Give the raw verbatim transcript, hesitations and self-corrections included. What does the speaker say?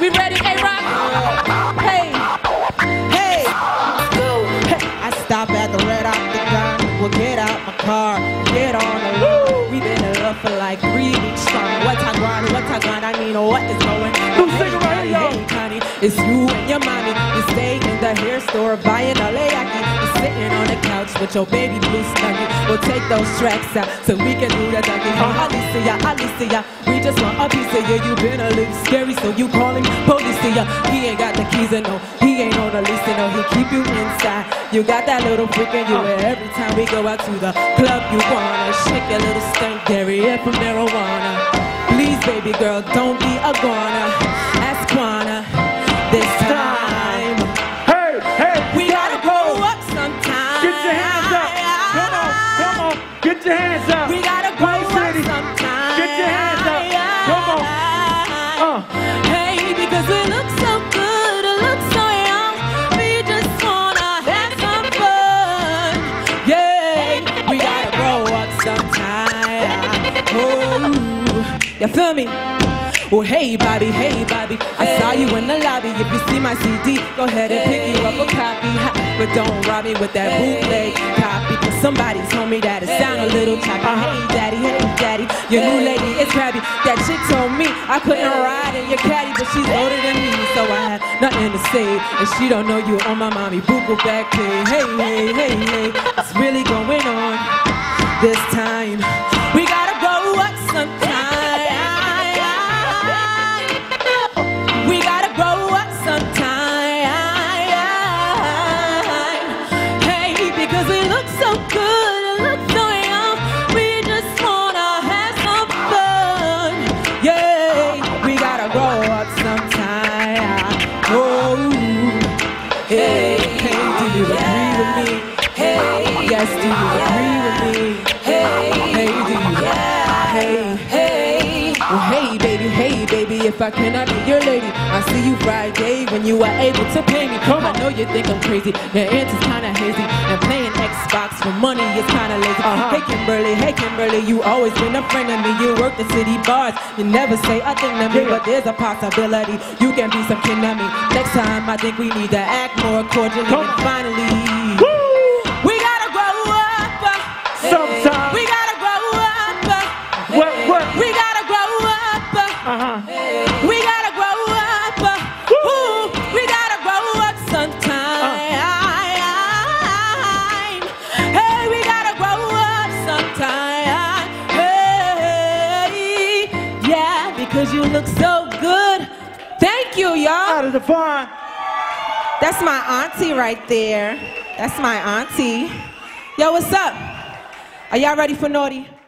We ready, A-Rock? Hey, hey, go. Hey. I stop at the red octagon. We'll get out my car, get on the road. We've been in love for like three weeks strong. What I want, what I want, I mean, what is going on? Who's singing right here? Hey, Connie, it's you and your mommy. You stay in the hair store buying a layaki. You're sitting on the couch with your baby blue snuggie. We'll take those tracks out so we can do the ducky. Uh-huh. Alicia, Alicia, we just want a piece of you. You been a little scary, so you calling police to ya. He ain't got the keys and no, he ain't on the lease and no, he keep you inside. You got that little freak in you, uh. and every time we go out to the club, you wanna shake your little stank derriere from marijuana. Please, baby girl, don't be a goner. Ask Quana this time. Hey, hey, we gotta grow up sometime. Get your hands up. Come on, come on. Get your hands up. We gotta grow up sometime. Get your hands up. Come on. Uh. Hey, because we look so good, we look so young. We just wanna have some fun. Yeah, we gotta grow up sometime. Oh, you feel me? Well, hey, Bobby, hey, Bobby, I saw you in the lobby. If you see my C D, go ahead and pick you up a copy. Ha, but don't rob me with that bootleg copy, cause somebody told me that it sound a little choppy. Hey, daddy, hey, daddy, your new lady is crabby. That chick told me I couldn't ride in your caddy, but she's older than me, so I had nothing to say. And she don't know you on my mommy boo-boo back pay. Hey, hey, hey, hey, what's really going on this time? We gotta grow up sometime. Hey, hey, do you agree with me? Hey, yes, do you agree with me? Hey, hey, do you? Hey, hey, well, hey, baby, hey, baby, if I cannot be your lady, I'll see you Friday when you are able to pay me. Come on. I know you think I'm crazy, your answer's kinda hazy, and playing Xbox for money is kinda lazy. Uh-huh. Hey, Kimberly, hey, Kimberly, you always been a friend of me. You work the city bars, you never say a thing to me, yeah. But there's a possibility you can be some kin to me. Next time, I think we need to act more cordially. Come. And finally, woo! We gotta grow up. Sometimes. We gotta grow up. What, what? We gotta grow up. Uh-huh. We gotta grow up. Ooh, we gotta grow up sometime. Uh. Hey, we gotta grow up sometime. Hey, yeah, because you look so good. Thank you, y'all. Out of the barn. That's my auntie right there. That's my auntie. Yo, what's up? Are y'all ready for Naughty?